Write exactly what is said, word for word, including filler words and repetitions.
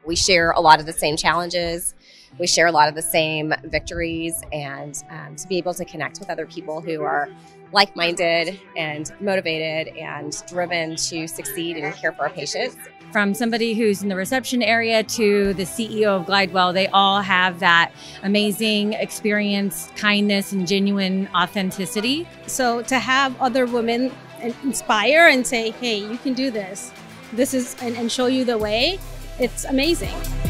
We share a lot of the same challenges. We share a lot of the same victories, and um, to be able to connect with other people who are like-minded and motivated and driven to succeed and care for our patients. From somebody who's in the reception area to the C E O of Glidewell, they all have that amazing experience, kindness, and genuine authenticity. So to have other women inspire and say, hey, you can do this, this is, and, and show you the way, it's amazing.